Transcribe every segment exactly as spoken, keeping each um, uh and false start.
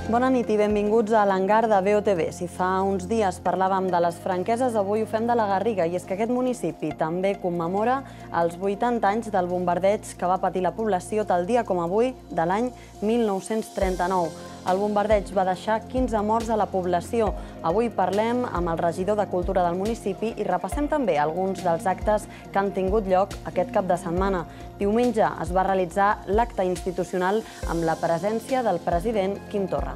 Bona nit i benvinguts a l'hangar de B O T V. Si fa uns dies parlàvem de les Franqueses, avui ho fem de la Garriga, i és que aquest municipi també commemora els vuitanta anys del bombardeig que va patir la població tal dia com avui de l'any mil nou-cents trenta-nou. El bombardeig va deixar quinze morts a la població. Avui parlem amb el regidor de Cultura del municipi i repassem també alguns dels actes que han tingut lloc aquest cap de setmana. Diumenge es va realitzar l'acte institucional amb la presència del president Quim Torra.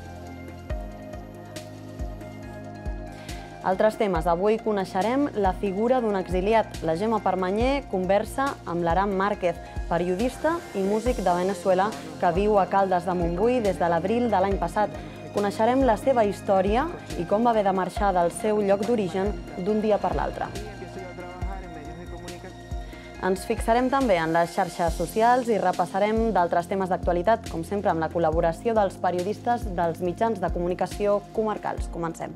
Altres temes. Avui coneixerem la figura d'un exiliat. La Gemma Permanyer conversa amb l'Aram Márquez, periodista i músic de Venezuela que viu a Caldes de Montbui des de l'abril de l'any passat. Coneixerem la seva història i com va haver de marxar del seu lloc d'origen d'un dia per l'altre. Ens fixarem també en les xarxes socials i repassarem d'altres temes d'actualitat, com sempre amb la col·laboració dels periodistes dels mitjans de comunicació comarcals. Comencem.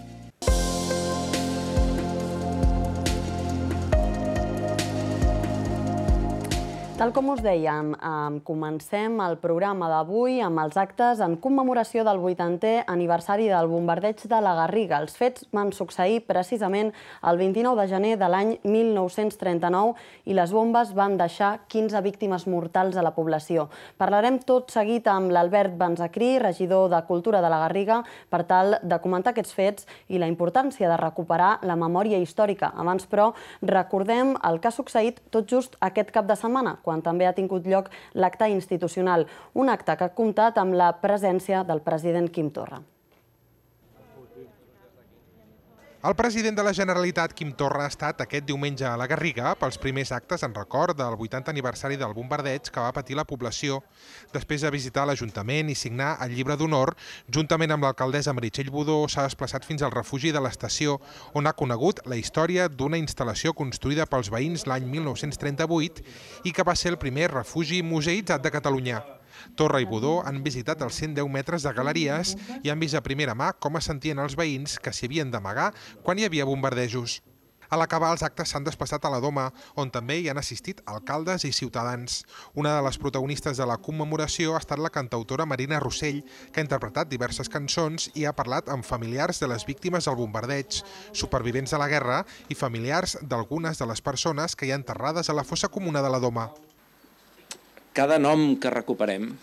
Tal com us dèiem, comencem el programa d'avui amb els actes en commemoració del vuitantè aniversari del bombardeig de la Garriga. Els fets van succeir precisament el vint-i-nou de gener de l'any mil nou-cents trenta-nou i les bombes van deixar quinze víctimes mortals a la població. Parlarem tot seguit amb l'Albert Benzakri, regidor de Cultura de la Garriga, per tal de comentar aquests fets i la importància de recuperar la memòria històrica. Abans, però, recordem el que ha succeït tot just aquest cap de setmana, quan també ha tingut lloc l'acte institucional, un acte que ha comptat amb la presència del president Quim Torra. El president de la Generalitat, Quim Torra, ha estat aquest diumenge a la Garriga pels primers actes en record del vuitantè aniversari del bombardeig que va patir la població. Després de visitar l'Ajuntament i signar el llibre d'honor, juntament amb l'alcaldessa Meritxell Budó, s'ha desplaçat fins al refugi de l'estació, on ha conegut la història d'una instal·lació construïda pels veïns l'any mil nou-cents trenta-vuit i que va ser el primer refugi museïtzat de Catalunya. Torra i Budó han visitat els cent deu metres de galeries i han vist a primera mà com es sentien els veïns que s'hi havien d'amagar quan hi havia bombardejos. A l'acabar, els actes s'han desplaçat a la Doma, on també hi han assistit alcaldes i ciutadans. Una de les protagonistes de la commemoració ha estat la cantautora Marina Rossell, que ha interpretat diverses cançons i ha parlat amb familiars de les víctimes del bombardeig, supervivents de la guerra i familiars d'algunes de les persones que hi ha enterrades a la fossa comuna de la Doma. Cada nom que recuperem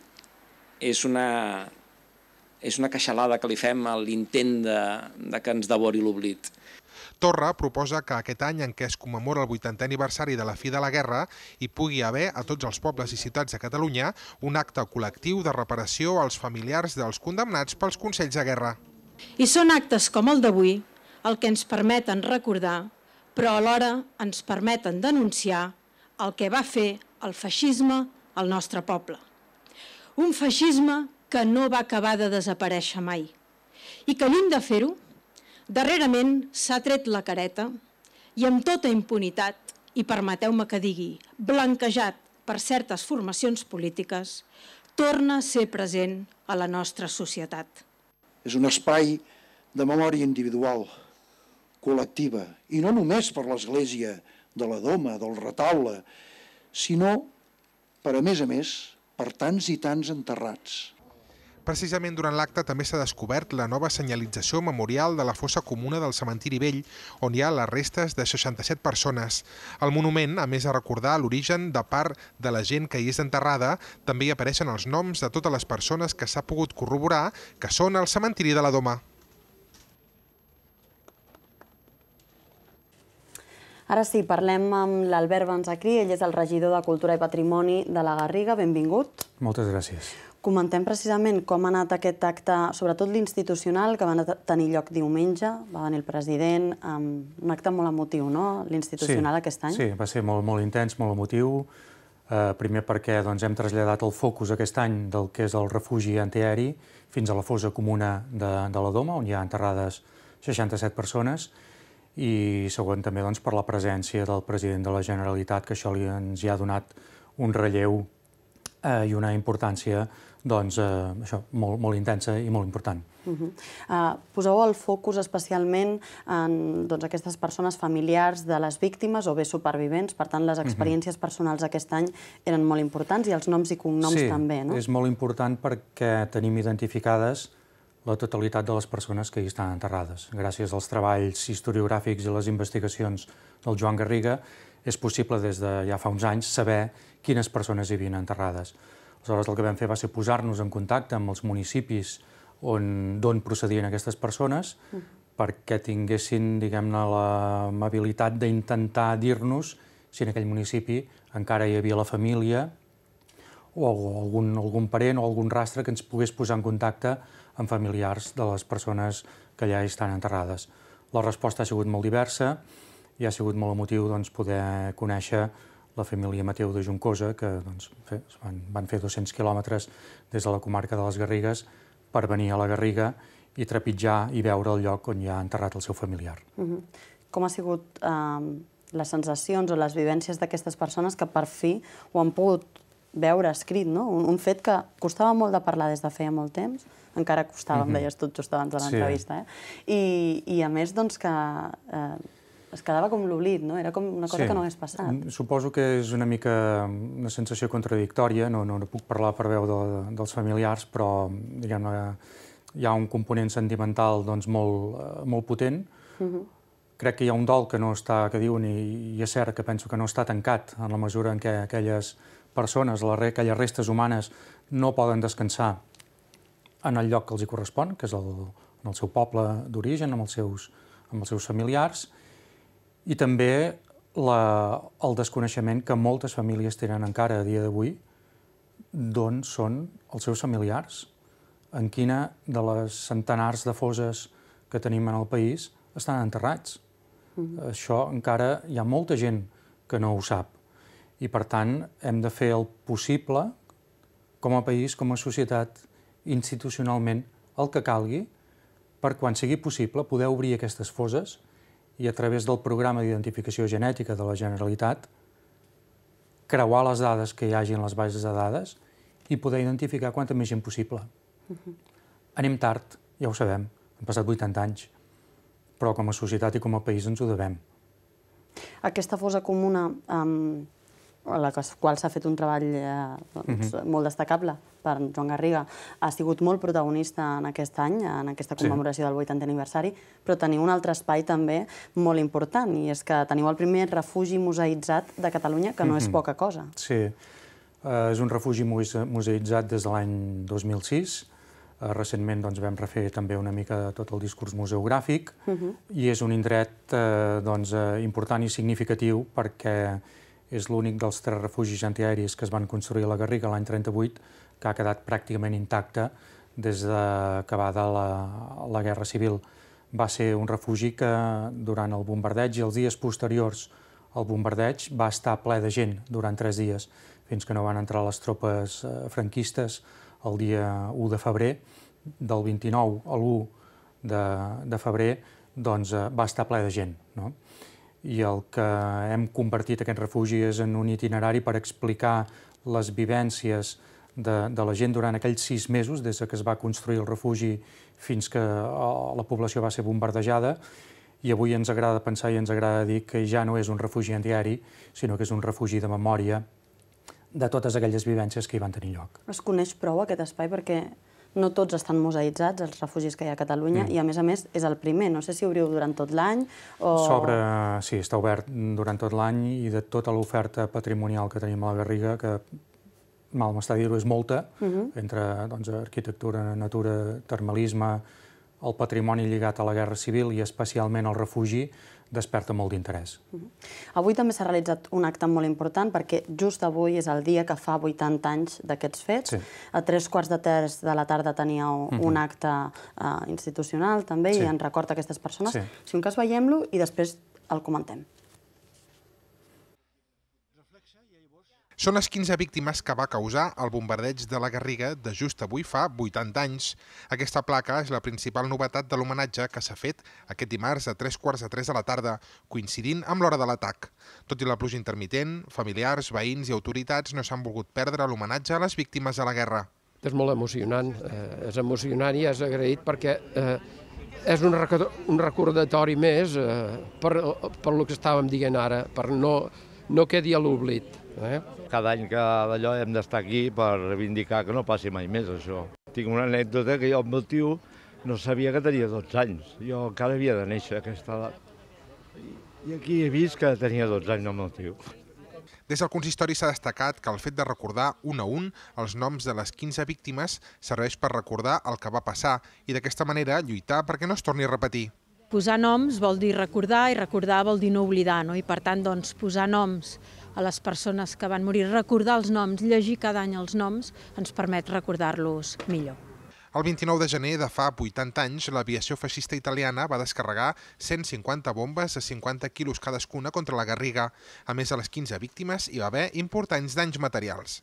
és una, és una queixalada que li fem a l'intent de, de que ens devori l'oblit. Torra proposa que aquest any en què es commemora el vuitantè aniversari de la fi de la guerra hi pugui haver a tots els pobles i ciutats de Catalunya un acte col·lectiu de reparació als familiars dels condemnats pels consells de guerra. I són actes com el d'avui el que ens permeten recordar, però alhora ens permeten denunciar el que va fer el feixisme al nostre poble. Un feixisme que no va acabar de desaparèixer mai i que, lluny de fer-ho, darrerament s'ha tret la careta i amb tota impunitat, i permeteu-me que digui, blanquejat per certes formacions polítiques, torna a ser present a la nostra societat. És un espai de memòria individual, col·lectiva, i no només per l'Església de la Doma, del Retaule, sinó, per a més a més, per tants i tants enterrats. Precisament durant l'acte també s'ha descobert la nova senyalització memorial de la fossa comuna del Cementiri Vell, on hi ha les restes de seixanta-set persones. Al monument, a més de recordar l'origen de part de la gent que hi és enterrada, també hi apareixen els noms de totes les persones que s'ha pogut corroborar que són al Cementiri de la Doma. Ara sí, parlem amb l'Albert Benzakri, ell és el regidor de Cultura i Patrimoni de la Garriga. Benvingut. Moltes gràcies. Comentem precisament com ha anat aquest acte, sobretot l'institucional, que va tenir lloc diumenge, va venir el president, un acte molt emotiu, no?, l'institucional aquest any. Sí, va ser molt, molt intens, molt emotiu. Primer perquè hem traslladat el focus aquest any del que és el refugi antiaeri fins a la fossa comuna de la Doma, on hi ha enterrades seixanta-set persones, i segon també per la presència del president de la Generalitat, que això ens hi ha donat un relleu eh, i una importància doncs, eh, això, molt, molt intensa i molt important. Uh -huh. uh, poseu el focus especialment en doncs, aquestes persones familiars de les víctimes o bé supervivents, per tant les experiències uh -huh. personals aquest any eren molt importants i els noms i cognoms sí, també, no? Sí, és molt important perquè tenim identificades la totalitat de les persones que hi estan enterrades. Gràcies als treballs historiogràfics i les investigacions del Joan Garriga és possible des de ja fa uns anys saber quines persones hi havien enterrades. Aleshores el que vam fer va ser posar-nos en contacte amb els municipis d'on procedien aquestes persones uh-huh. perquè tinguessin, diguem-ne, l'amabilitat d'intentar dir-nos si en aquell municipi encara hi havia la família o algun, algun parent o algun rastre que ens pogués posar en contacte amb familiars de les persones que allà estan enterrades. La resposta ha sigut molt diversa i ha sigut molt emotiu doncs, poder conèixer la família Mateu de Juncosa, que doncs, fe, van, van fer dos-cents quilòmetres des de la comarca de les Garrigues per venir a la Garriga i trepitjar i veure el lloc on hi ha enterrat el seu familiar. Uh-huh. Com ha sigut eh, les sensacions o les vivències d'aquestes persones que per fi ho han pogut veure escrit, no? Un, un fet que costava molt de parlar des de feia molt temps, encara costava, em deies tu just abans de l'entrevista, eh? I, i a més, doncs, que eh, es quedava com l'oblit, no? Era com una cosa sí. que no hagués passat. Suposo que és una mica una sensació contradictòria, no, no, no puc parlar per veu de, dels familiars, però diguem-ne, hi ha un component sentimental doncs, molt, molt potent. Uh-huh. Crec que hi ha un dol que no està, que diuen, i, i és cert que penso que no està tancat en la mesura en què aquelles persones, aquelles restes humanes, no poden descansar en el lloc que els hi correspon, que és el, en el seu poble d'origen, amb, els seus, amb els seus familiars, i també la, el desconeixement que moltes famílies tenen encara a dia d'avui d'on són els seus familiars, en quina de les centenars de fosses que tenim en el país estan enterrats. Mm-hmm. Això encara hi ha molta gent que no ho sap. I, per tant, hem de fer el possible, com a país, com a societat, institucionalment, el que calgui, per quan sigui possible poder obrir aquestes fosses i a través del programa d'identificació genètica de la Generalitat creuar les dades que hi hagi en les bases de dades i poder identificar quanta més gent possible. Uh-huh. Anem tard, ja ho sabem, han passat vuitanta anys, però com a societat i com a país ens ho devem. Aquesta fossa comuna, um, a la qual s'ha fet un treball eh, doncs, uh-huh. molt destacable per Joan Garriga, ha sigut molt protagonista en aquest any, en aquesta commemoració sí. del vuitantè aniversari, però teniu un altre espai també molt important, i és que teniu el primer refugi museïtzat de Catalunya, que no uh-huh. és poca cosa. Sí, uh, és un refugi museïtzat des de l'any dos mil sis. Uh, recentment doncs, vam refer també una mica tot el discurs museogràfic uh-huh. i és un indret uh, doncs, uh, important i significatiu perquè és l'únic dels tres refugis antiaeris que es van construir a la Garriga l'any trenta-vuit que ha quedat pràcticament intacte des d'acabada la, la Guerra Civil. Va ser un refugi que durant el bombardeig i els dies posteriors al bombardeig va estar ple de gent durant tres dies, fins que no van entrar les tropes eh, franquistes el dia u de febrer. Del vint-i-nou a l'u de, de febrer doncs, eh, va estar ple de gent, no? I el que hem convertit aquest refugi és en un itinerari per explicar les vivències de, de la gent durant aquells sis mesos, des que es va construir el refugi fins que la població va ser bombardejada, i avui ens agrada pensar i ens agrada dir que ja no és un refugi antiaeri, sinó que és un refugi de memòria de totes aquelles vivències que hi van tenir lloc. Es coneix prou aquest espai perquè no tots estan museïtzats, els refugis que hi ha a Catalunya, mm. i a més a més és el primer. No sé si obriu durant tot l'any o... Sobre, sí, està obert durant tot l'any i de tota l'oferta patrimonial que tenim a la Garriga, que mal m'està dir-ho, és molta, uh-huh. entre doncs, arquitectura, natura, termalisme, el patrimoni lligat a la Guerra Civil i especialment el refugi, desperta molt d'interès. Uh-huh. Avui també s'ha realitzat un acte molt important perquè just avui és el dia que fa vuitanta anys d'aquests fets. Sí. A tres quarts de tres de la tarda teníeu uh-huh. un acte uh, institucional també sí. i en record a aquestes persones. Sí. Si un cas veiem-lo i després el comentem. Són les quinze víctimes que va causar el bombardeig de la Garriga de just avui fa vuitanta anys. Aquesta placa és la principal novetat de l'homenatge que s'ha fet aquest dimarts a tres quarts de tres de la tarda, coincidint amb l'hora de l'atac. Tot i la pluja intermitent, familiars, veïns i autoritats no s'han volgut perdre l'homenatge a les víctimes de la guerra. És molt emocionant, eh, és emocionant i és agraït perquè eh, és un, un recordatori més eh, per, per el que estàvem dient ara, per no, no quedi a l'oblit. Eh? Cada any que d'allò hem d'estar aquí per reivindicar que no passi mai més això. Tinc una anècdota que jo amb el tio no sabia que tenia dotze anys. Jo encara havia de néixer a aquesta edat. I aquí he vist que tenia dotze anys amb el tio. Des del consistori s'ha destacat que el fet de recordar un a un els noms de les quinze víctimes serveix per recordar el que va passar i d'aquesta manera lluitar perquè no es torni a repetir. Posar noms vol dir recordar i recordar vol dir no oblidar, no? I per tant doncs, posar noms a les persones que van morir, recordar els noms, llegir cada any els noms, ens permet recordar-los millor. El vint-i-nou de gener de fa vuitanta anys, l'aviació feixista italiana va descarregar cent cinquanta bombes de cinquanta quilos cadascuna contra la Garriga. A més de les quinze víctimes, hi va haver importants danys materials.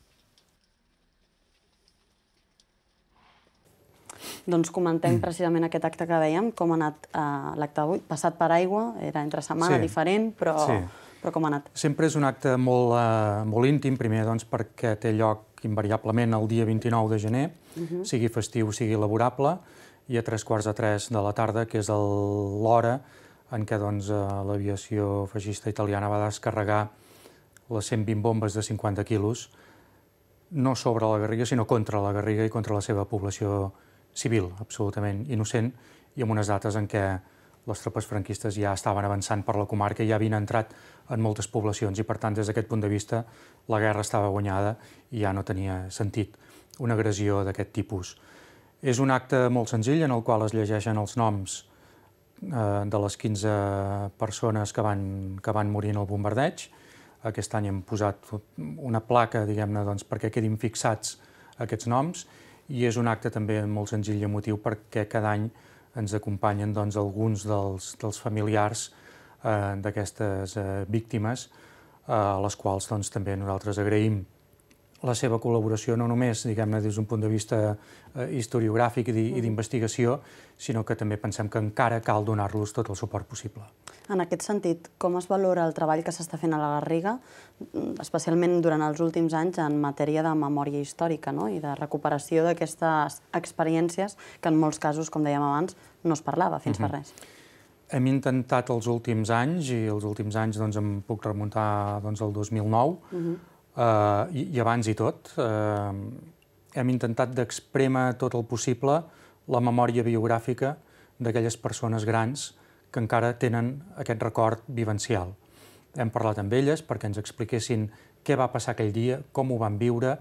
Doncs comentem precisament aquest acte que dèiem, com ha anat eh, l'acte d'avui. Passat per aigua, era entre setmana, sí. diferent, però, sí. però com ha anat? Sempre és un acte molt, eh, molt íntim, primer doncs, perquè té lloc invariablement el dia vint-i-nou de gener, uh -huh. sigui festiu, sigui laborable, i a tres quarts de tres de la tarda, que és l'hora en què doncs, l'aviació feixista italiana va descarregar les cent vint bombes de cinquanta quilos, no sobre la Garriga, sinó contra la Garriga i contra la seva població civil, absolutament innocent, i amb unes dates en què les tropes franquistes ja estaven avançant per la comarca i ja havien entrat en moltes poblacions i, per tant, des d'aquest punt de vista, la guerra estava guanyada i ja no tenia sentit una agressió d'aquest tipus. És un acte molt senzill en el qual es llegeixen els noms eh, de les quinze persones que van, que van morir en el bombardeig. Aquest any hem posat una placa, diguem-ne, doncs, perquè quedin fixats aquests noms, i és un acte també molt senzill i emotiu perquè cada any ens acompanyen doncs, alguns dels, dels familiars eh, d'aquestes eh, víctimes, eh, a les quals doncs, també nosaltres agraïm la seva col·laboració, no només diguem-ne des d'un punt de vista eh, historiogràfic i d'investigació, sinó que també pensem que encara cal donar-los tot el suport possible. En aquest sentit, com es valora el treball que s'està fent a la Garriga, especialment durant els últims anys en matèria de memòria històrica, no? I de recuperació d'aquestes experiències que en molts casos, com dèiem abans, no es parlava fins fa res? Hem intentat els últims anys, i els últims anys doncs, em puc remuntar doncs, al dos mil nou, uh-huh. Uh, i, i abans i tot, uh, hem intentat d'exprémer tot el possible la memòria biogràfica d'aquelles persones grans que encara tenen aquest record vivencial. Hem parlat amb elles perquè ens expliquessin què va passar aquell dia, com ho van viure,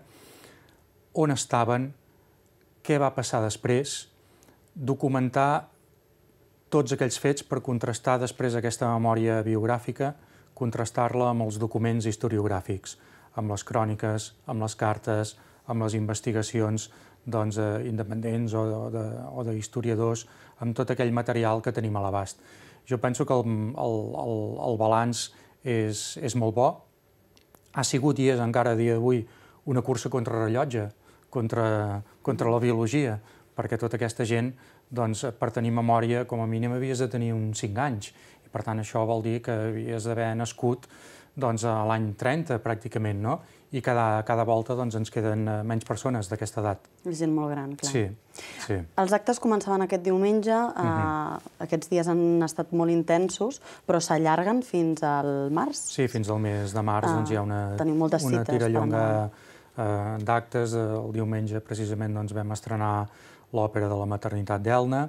on estaven, què va passar després, documentar tots aquells fets per contrastar després aquesta memòria biogràfica, contrastar-la amb els documents historiogràfics, amb les cròniques, amb les cartes, amb les investigacions doncs, eh, independents o d'historiadors, amb tot aquell material que tenim a l'abast. Jo penso que el, el, el, el balanç és, és molt bo. Ha sigut i és encara a dia d'avui una cursa contra rellotge, contra, contra la biologia, perquè tota aquesta gent, doncs, per tenir memòria, com a mínim havies de tenir uns cinc anys. I per tant, això vol dir que havies d'haver nascut doncs, a l'any trenta, pràcticament, no? I cada, cada volta doncs, ens queden menys persones d'aquesta edat. És gent molt gran, clar. Sí, sí. Els actes començaven aquest diumenge, uh, uh-huh. aquests dies han estat molt intensos, però s'allarguen fins al març? Sí, fins al mes de març uh, doncs, hi ha una, una tirallonga uh, d'actes. El diumenge, precisament, doncs, vam estrenar l'òpera de la maternitat d'Elna.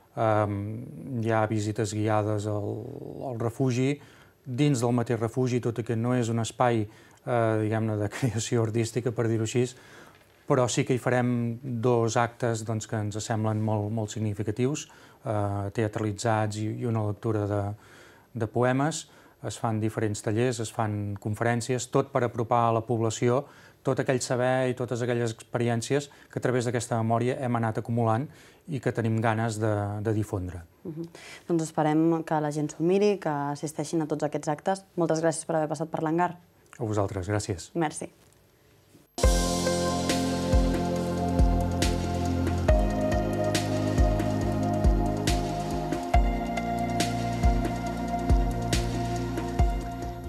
Um, hi ha visites guiades al, al refugi, dins del mateix refugi, tot i que no és un espai eh, diguem-ne de creació artística, per dir-ho així, però sí que hi farem dos actes doncs, que ens semblen molt, molt significatius, eh, teatralitzats i, i una lectura de, de poemes. Es fan diferents tallers, es fan conferències, tot per apropar a la població tot aquell saber i totes aquelles experiències que a través d'aquesta memòria hem anat acumulant i que tenim ganes de, de difondre. Uh-huh. Doncs esperem que la gent s'ho miri, que assisteixin a tots aquests actes. Moltes gràcies per haver passat per l'hangar. A vosaltres, gràcies. Merci.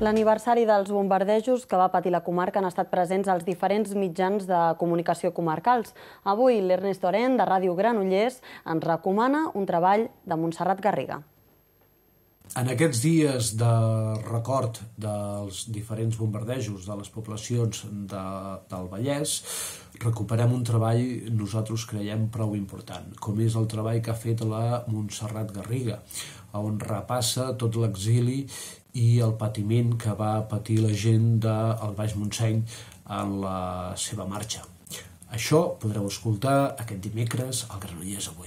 L'aniversari dels bombardejos que va patir la comarca han estat presents als diferents mitjans de comunicació comarcals. Avui l'Ernest Oren, de Ràdio Granollers, ens recomana un treball de Montserrat Garriga. En aquests dies de record dels diferents bombardejos de les poblacions de, del Vallès, recuperem un treball, nosaltres creiem, prou important, com és el treball que ha fet la Montserrat Garriga, on repassa tot l'exili i el patiment que va patir la gent del Baix Montseny en la seva marxa. Això podreu escoltar aquest dimecres al Granollers Avui.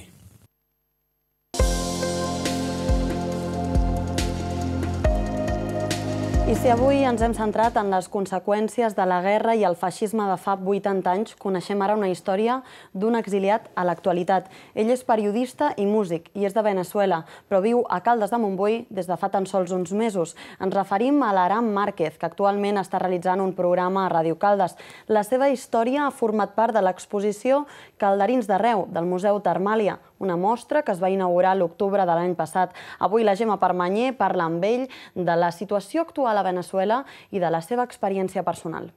I si avui ens hem centrat en les conseqüències de la guerra i el feixisme de fa vuitanta anys, coneixem ara una història d'un exiliat a l'actualitat. Ell és periodista i músic i és de Veneçuela, però viu a Caldes de Montbui des de fa tan sols uns mesos. Ens referim a l'Aram Márquez, que actualment està realitzant un programa a Ràdio Caldes. La seva història ha format part de l'exposició Calderins d'Arreu, del Museu Termàlia, una mostra que es va inaugurar a l'octubre de l'any passat. Avui la Gemma Permanyer parla amb ell de la situació actual a Veneçuela i de la seva experiència personal.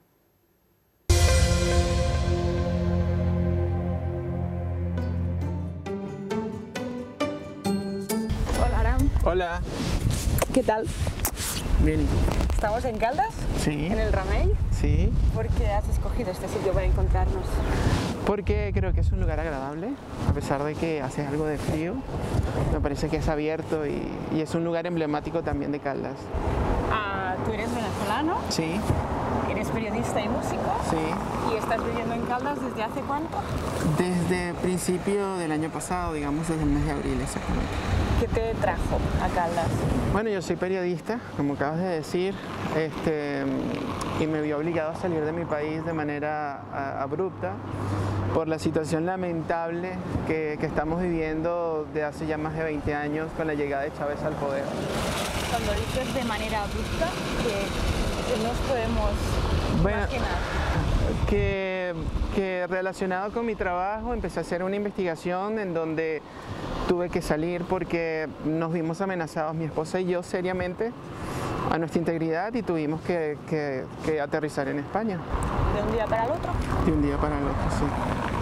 Hola, Aram. Hola. ¿Qué tal? Bien. ¿Estamos en Caldas? Sí. ¿En el Ramey? Sí. ¿Por qué has escogido este sitio para encontrarnos? Porque creo que es un lugar agradable, a pesar de que hace algo de frío. Me parece que es abierto y, y es un lugar emblemático también de Caldas. Ah, ¿tú eres venezolano? Sí. ¿Eres periodista y músico? Sí. ¿Y estás viviendo en Caldas desde hace cuánto? Desde principio del año pasado, digamos desde el mes de abril exactamente. ¿Qué te trajo a Caldas? Bueno, yo soy periodista, como acabas de decir, este, y me vi obligado a salir de mi país de manera a, abrupta por la situación lamentable que, que estamos viviendo de hace ya más de veinte años con la llegada de Chávez al poder. Cuando dices de manera abrupta, ¿qué, qué nos podemos bueno, imaginar? Que, que relacionado con mi trabajo empecé a hacer una investigación en donde tuve que salir porque nos vimos amenazados, mi esposa y yo, seriamente a nuestra integridad y tuvimos que, que, que aterrizar en España. ¿De un día para el otro? De un día para el otro, sí.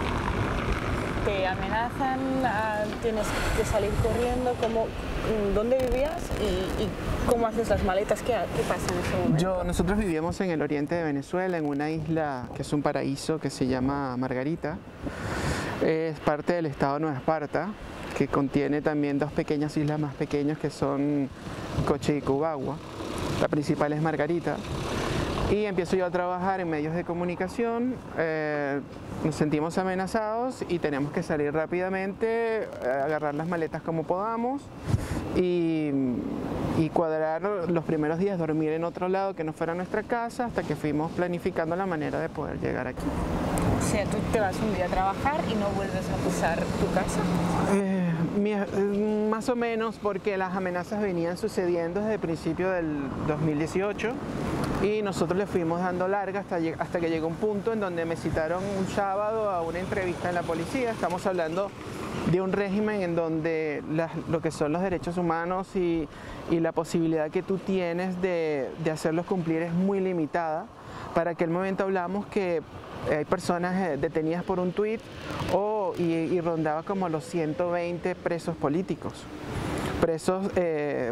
¿Te amenazan? ¿Tienes que salir corriendo? ¿Cómo, ¿Dónde vivías? ¿Y, y cómo haces las maletas? ¿Qué, qué pasa en ese momento? Yo, nosotros vivíamos en el oriente de Venezuela, en una isla que es un paraíso que se llama Margarita. Es parte del estado de Nueva Esparta, que contiene también dos pequeñas islas más pequeñas que son Coche y Cubagua. La principal es Margarita. Y empiezo yo a trabajar en medios de comunicación, eh, nos sentimos amenazados y tenemos que salir rápidamente, eh, agarrar las maletas como podamos y, y cuadrar los primeros días, dormir en otro lado que no fuera nuestra casa, hasta que fuimos planificando la manera de poder llegar aquí. O sea, tú te vas un día a trabajar y no vuelves a pisar tu casa. Eh, mi, eh, más o menos, porque las amenazas venían sucediendo desde el principio del dos mil dieciocho y nosotros le fuimos dando larga hasta, hasta que llegó un punto en donde me citaron un sábado a una entrevista en la policía. Estamos hablando de un régimen en donde las, lo que son los derechos humanos y, y la posibilidad que tú tienes de, de hacerlos cumplir es muy limitada. Para aquel momento hablamos que hay personas detenidas por un tuit o, y, y rondaba como los ciento veinte presos políticos, presos eh,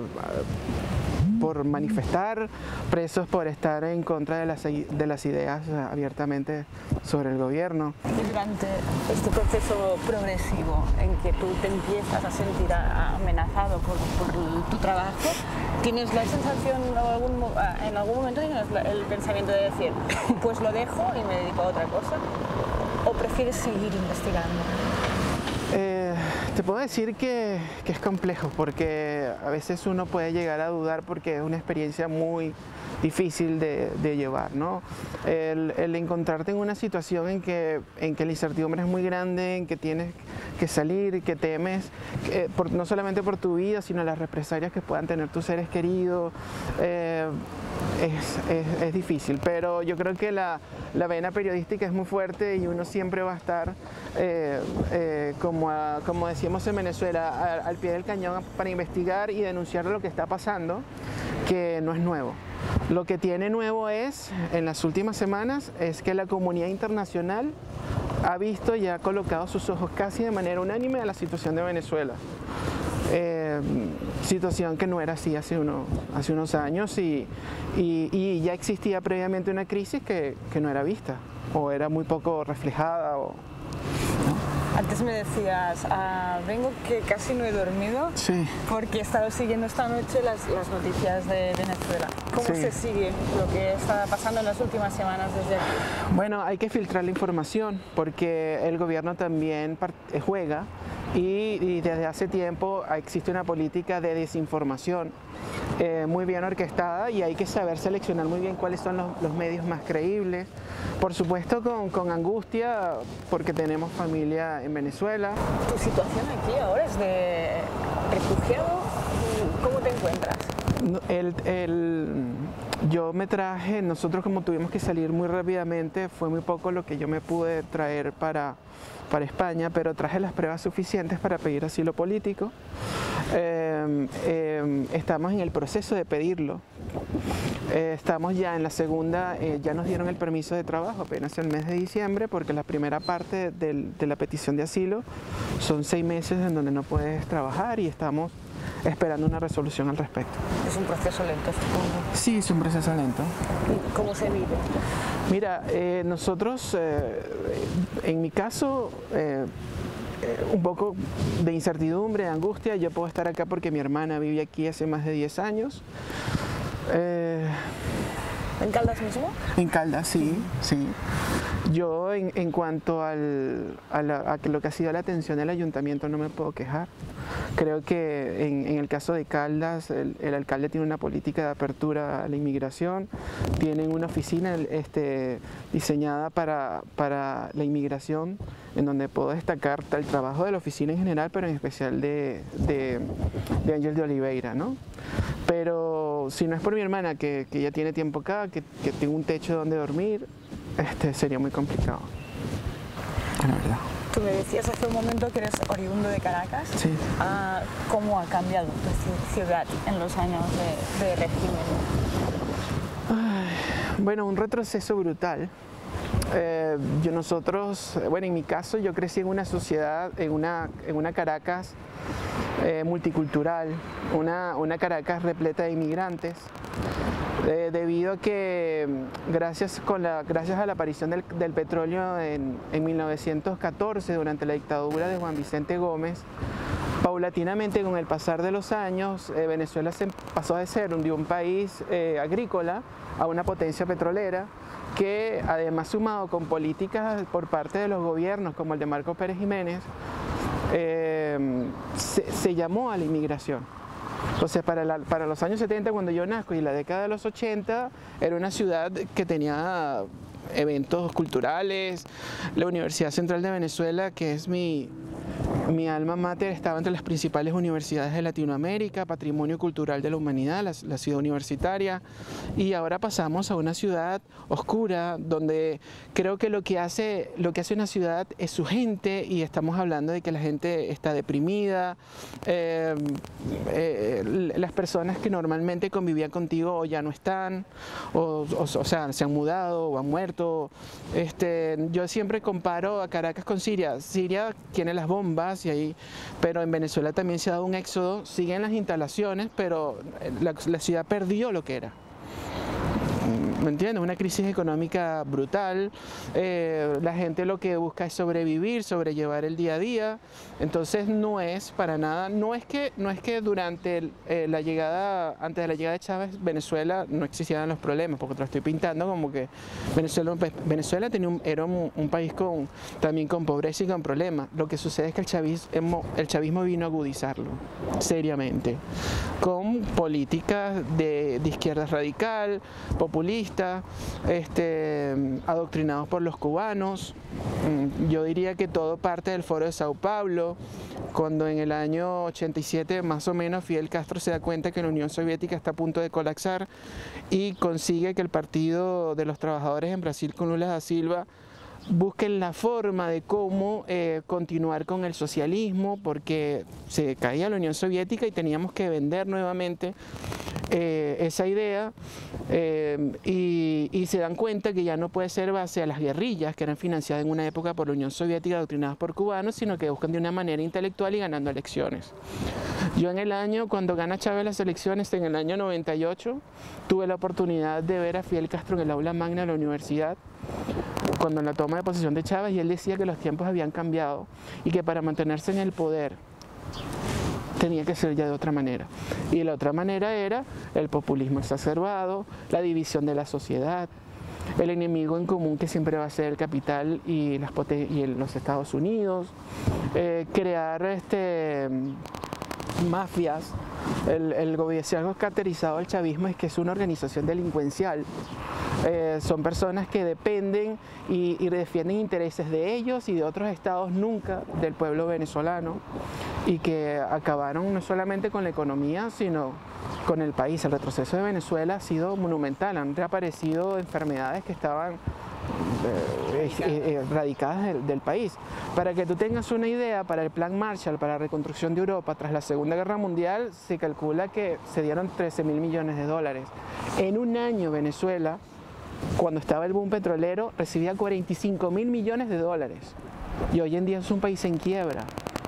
por manifestar, presos por estar en contra de las, de las ideas abiertamente sobre el gobierno. Y durante este proceso progresivo en que tú te empiezas a sentir amenazado por, por tu trabajo, ¿tienes la sensación o algún, en algún momento tienes el pensamiento de decir, pues lo dejo y me dedico a otra cosa? ¿O prefieres seguir investigando? Eh, te puedo decir que, que es complejo porque a veces uno puede llegar a dudar porque es una experiencia muy difícil de, de llevar, ¿no? El, el encontrarte en una situación en que, en que la incertidumbre es muy grande, en que tienes que salir, que temes, que, por, no solamente por tu vida, sino las represalias que puedan tener tus seres queridos, eh, es, es, es difícil, pero yo creo que la, la vena periodística es muy fuerte y uno siempre va a estar, eh, eh, como, a, como decíamos en Venezuela, a, al pie del cañón para investigar y denunciar lo que está pasando. que no es nuevo. Lo que tiene nuevo es, en las últimas semanas, es que la comunidad internacional ha visto y ha colocado sus ojos casi de manera unánime a la situación de Venezuela. Eh, situación que no era así hace, uno, hace unos años y, y, y ya existía previamente una crisis que, que no era vista o era muy poco reflejada. O, ¿no? Antes me decías, uh, vengo que casi no he dormido sí. porque he estado siguiendo esta noche las, las noticias de Venezuela. ¿Cómo sí. se sigue lo que está pasando en las últimas semanas desde aquí? Bueno, hay que filtrar la información porque el gobierno también juega y, y desde hace tiempo existe una política de desinformación eh, muy bien orquestada y hay que saber seleccionar muy bien cuáles son los, los medios más creíbles. Por supuesto con, con angustia porque tenemos familia en Venezuela. ¿Tu situación aquí ahora es de refugiado? ¿Cómo te encuentras? El, el, yo me traje, nosotros como tuvimos que salir muy rápidamente, fue muy poco lo que yo me pude traer para, para España, pero traje las pruebas suficientes para pedir asilo político. Eh, eh, estamos en el proceso de pedirlo. Eh, estamos ya en la segunda, eh, ya nos dieron el permiso de trabajo apenas el mes de diciembre, porque la primera parte del, de la petición de asilo son seis meses en donde no puedes trabajar y estamos esperando una resolución al respecto. Es un proceso lento, supongo. Sí, es un proceso lento. ¿Y cómo se vive? Mira, eh, nosotros, eh, en mi caso, eh, eh, un poco de incertidumbre, de angustia. Yo puedo estar acá porque mi hermana vive aquí hace más de diez años. Eh, ¿En Caldas mismo? En Caldas, sí, sí. Yo en, en cuanto al, a, la, a lo que ha sido la atención del ayuntamiento no me puedo quejar. Creo que en, en el caso de Caldas el, el alcalde tiene una política de apertura a la inmigración, tienen una oficina este, diseñada para, para la inmigración en donde puedo destacar el trabajo de la oficina en general, pero en especial de, de, de Ángel de Oliveira, ¿no? Pero si no es por mi hermana, que, que ya tiene tiempo acá, que, que tengo un techo donde dormir, este, sería muy complicado, la verdad. Tú me decías hace un momento que eres oriundo de Caracas. Sí. Uh, ¿Cómo ha cambiado tu ciudad en los años de, de régimen? Ay, bueno, un retroceso brutal. Eh, yo nosotros, bueno, en mi caso yo crecí en una sociedad, en una, en una Caracas eh, multicultural, una, una Caracas repleta de inmigrantes. Eh, debido a que gracias, con la, gracias a la aparición del, del petróleo en, en mil novecientos catorce, durante la dictadura de Juan Vicente Gómez, paulatinamente con el pasar de los años, eh, Venezuela se pasó de ser un, de un país eh, agrícola a una potencia petrolera, que además sumado con políticas por parte de los gobiernos como el de Marcos Pérez Jiménez, eh, se, se llamó a la inmigración. Entonces, para, la, para los años setenta, cuando yo nazco, y la década de los ochenta, era una ciudad que tenía eventos culturales. La Universidad Central de Venezuela, que es mi, mi alma mater, estaba entre las principales universidades de Latinoamérica, patrimonio cultural de la humanidad, la, la ciudad universitaria. Y ahora pasamos a una ciudad oscura, donde creo que lo que hace, lo que hace una ciudad es su gente, y estamos hablando de que la gente está deprimida, eh, eh, las personas que normalmente convivían contigo o ya no están, o, o, o sea, se han mudado o han muerto. Este, yo siempre comparo a Caracas con Siria. Siria tiene las bombas, y ahí, pero en Venezuela también se ha dado un éxodo, siguen las instalaciones, pero la, la ciudad perdió lo que era. ¿Me entiendes? Una crisis económica brutal, eh, la gente lo que busca es sobrevivir, sobrellevar el día a día. Entonces no es para nada, no es que, no es que durante el, eh, la llegada, antes de la llegada de Chávez, Venezuela no existían los problemas, porque te lo estoy pintando como que Venezuela, Venezuela tenía un, era un, un país con, también con pobreza y con problemas. Lo que sucede es que el chavismo, el chavismo vino a agudizarlo, seriamente, con políticas de, de izquierda radical, populista, este, adoctrinados por los cubanos. Yo diría que todo parte del Foro de Sao Paulo, cuando en el año ochenta y siete más o menos Fidel Castro se da cuenta que la Unión Soviética está a punto de colapsar y consigue que el Partido de los Trabajadores en Brasil con Lula da Silva busquen la forma de cómo eh, continuar con el socialismo, porque se caía la Unión Soviética y teníamos que vender nuevamente eh, esa idea, eh, y, y se dan cuenta que ya no puede ser base a las guerrillas que eran financiadas en una época por la Unión Soviética, adoctrinadas por cubanos, sino que buscan de una manera intelectual y ganando elecciones. Yo en el año, cuando gana Chávez las elecciones, en el año noventa y ocho, tuve la oportunidad de ver a Fidel Castro en el aula magna de la universidad, cuando en la toma de posesión de Chávez, y él decía que los tiempos habían cambiado y que para mantenerse en el poder tenía que ser ya de otra manera. Y la otra manera era el populismo exacerbado, la división de la sociedad, el enemigo en común que siempre va a ser el capital y, las y los Estados Unidos, eh, crear este, mafias. El, el gobierno se ha caracterizado el chavismo es que es una organización delincuencial. Eh, son personas que dependen y, y defienden intereses de ellos y de otros estados, nunca del pueblo venezolano, y que acabaron no solamente con la economía, sino con el país. El retroceso de Venezuela ha sido monumental, han reaparecido enfermedades que estaban eh, eh, erradicadas del, del país. Para que tú tengas una idea, para el Plan Marshall, para la reconstrucción de Europa tras la Segunda Guerra Mundial, se calcula que se dieron trece mil millones de dólares. En un año Venezuela, cuando estaba el boom petrolero, recibía cuarenta y cinco mil millones de dólares, y hoy en día es un país en quiebra.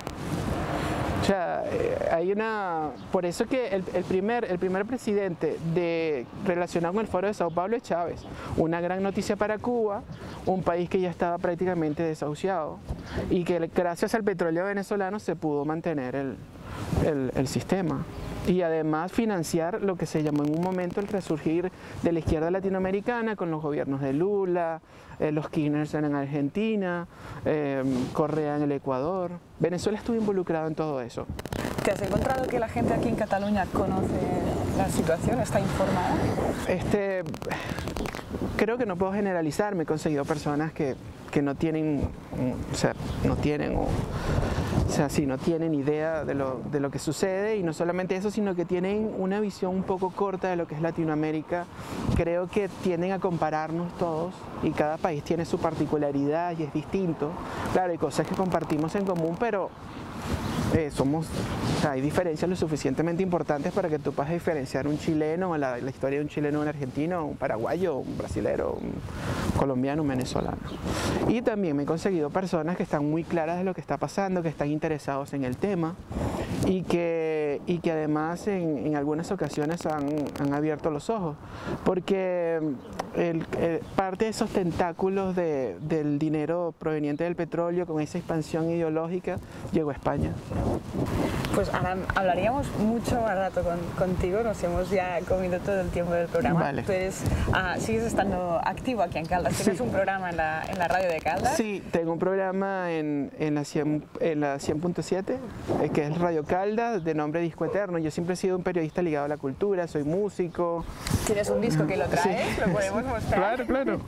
O sea, hay una... Por eso que el, el, primer, el primer presidente de, relacionado con el Foro de Sao Paulo es Chávez. Una gran noticia para Cuba, un país que ya estaba prácticamente desahuciado y que gracias al petróleo venezolano se pudo mantener el, el, el sistema. Y además financiar lo que se llamó en un momento el resurgir de la izquierda latinoamericana con los gobiernos de Lula, eh, los Kirchner en Argentina, eh, Correa en el Ecuador. Venezuela estuvo involucrado en todo eso. ¿Te has encontrado que la gente aquí en Cataluña conoce la situación, está informada? Este, creo que no puedo generalizar, me he conseguido personas que, que no tienen, o sea, no tienen... O, O sea, sí, no tienen idea de lo, de lo que sucede, y no solamente eso, sino que tienen una visión un poco corta de lo que es Latinoamérica. Creo que tienden a compararnos todos y cada país tiene su particularidad y es distinto. Claro, hay cosas que compartimos en común, pero eh, somos, o sea, hay diferencias lo suficientemente importantes para que tú puedas diferenciar un chileno, la, la historia de un chileno, un argentino, un paraguayo, un brasilero, un colombiano, un venezolano. Y también me he conseguido personas que están muy claras de lo que está pasando, que están interesados en el tema y que, y que además en, en algunas ocasiones han, han abierto los ojos, porque el, el, parte de esos tentáculos de, del dinero proveniente del petróleo con esa expansión ideológica llegó a España. Pues ahora hablaríamos mucho más rato con, contigo, nos hemos ya comido todo el tiempo del programa. Vale. Tú eres, uh, sigues estando activo aquí en Caldas, tienes sí. un programa en la, en la radio de Caldas. Sí, tengo un programa en, en la cien punto siete, eh, que es Radio Caldas, de nombre Disco Eterno. Yo siempre he sido un periodista ligado a la cultura, soy músico. ¿Tienes un disco que lo traes? Sí. ¿Lo podemos mostrar? Claro, claro.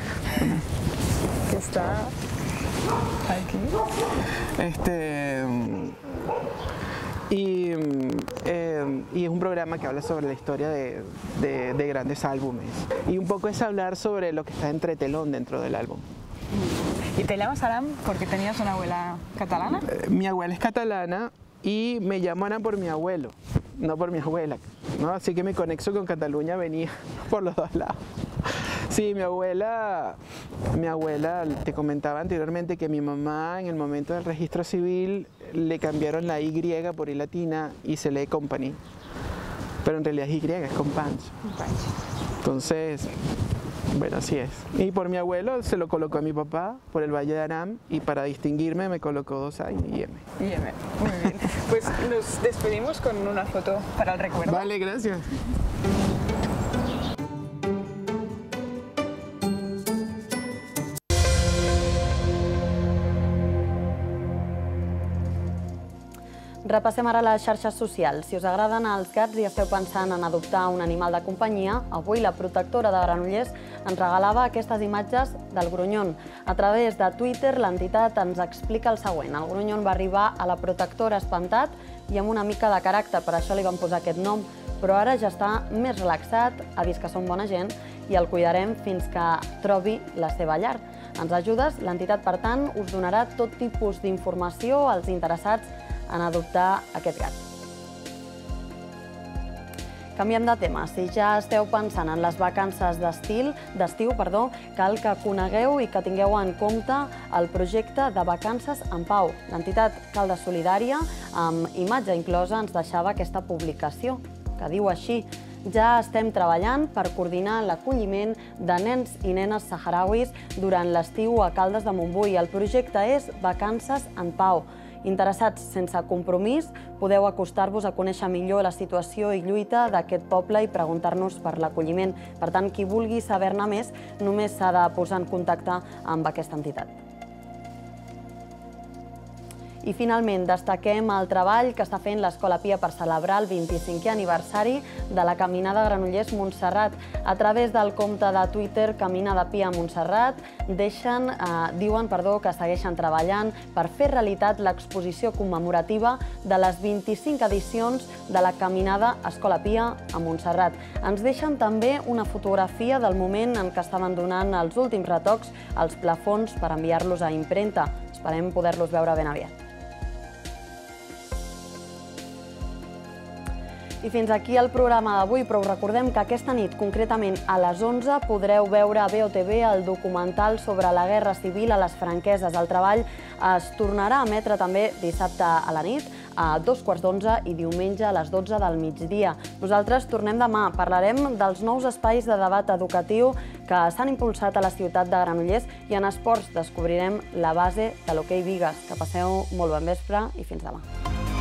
Que está aquí. Este... Y, eh, y es un programa que habla sobre la historia de, de, de grandes álbumes. Y un poco es hablar sobre lo que está entre telón dentro del álbum. ¿Y te llamas Aram porque tenías una abuela catalana? Eh, mi abuela es catalana y me llamo Aram por mi abuelo, no por mi abuela, ¿no? Así que mi conexo con Cataluña venía por los dos lados. Sí, mi abuela, mi abuela, te comentaba anteriormente que mi mamá en el momento del registro civil le cambiaron la Y por I latina y se lee Company, pero en realidad es Y, es con punch. Entonces, bueno, así es. Y por mi abuelo se lo colocó a mi papá por el Valle de Aram, y para distinguirme me colocó dos A y M. Y M, muy bien. Pues nos despedimos con una foto para el recuerdo. Vale, gracias. Repassem ara les xarxes socials. Si us agraden els gats i esteu pensant en adoptar un animal de companyia, avui la protectora de Granollers ens regalava aquestes imatges del Grunyon. A través de Twitter, l'entitat ens explica el següent. El Grunyon va arribar a la protectora espantat i amb una mica de caràcter, per això li van posar aquest nom, però ara ja està més relaxat, ha vist que són bona gent i el cuidarem fins que trobi la seva llar. Ens ajudes, l'entitat, per tant, us donarà tot tipus d'informació als interessats en adoptar aquest gat. Canviem de tema. Si ja esteu pensant en les vacances d'estiu, perdó, cal que conegueu i que tingueu en compte el projecte de Vacances en Pau. L'entitat Caldes Solidària, amb imatge inclosa, ens deixava aquesta publicació, que diu així: ja estem treballant per coordinar l'acolliment de nens i nenes saharauis durant l'estiu a Caldes de Montbui. El projecte és Vacances en Pau. Interessats sense compromís, podeu acostar-vos a conèixer millor la situació i lluita d'aquest poble i preguntar-nos per l'acolliment. Per tant, qui vulgui saber-ne més, només s'ha de posar en contacte amb aquesta entitat. I finalment destaquem el treball que està fent l'Escola Pia per celebrar el vint-i-cinquè aniversari de la Caminada Granollers-Montserrat. A través del compte de Twitter Caminada Pia Montserrat deixen, eh, diuen perdó, que segueixen treballant per fer realitat l'exposició commemorativa de les vint-i-cinc edicions de la Caminada Escola Pia a Montserrat. Ens deixen també una fotografia del moment en què estaven donant els últims retocs als plafons per enviar-los a impremta. Esperem poder-los veure ben aviat. I fins aquí el programa d'avui, però us recordem que aquesta nit, concretament a les onze, podreu veure a B O T V el documental sobre la Guerra Civil a les Franqueses. El treball es tornarà a emetre també dissabte a la nit, a dos quarts d'onze i diumenge a les dotze del migdia. Nosaltres tornem demà. Parlarem dels nous espais de debat educatiu que s'han impulsat a la ciutat de Granollers i en esports descobrirem la base de l'hoquei Bigues. Que passeu molt bon vespre i fins demà.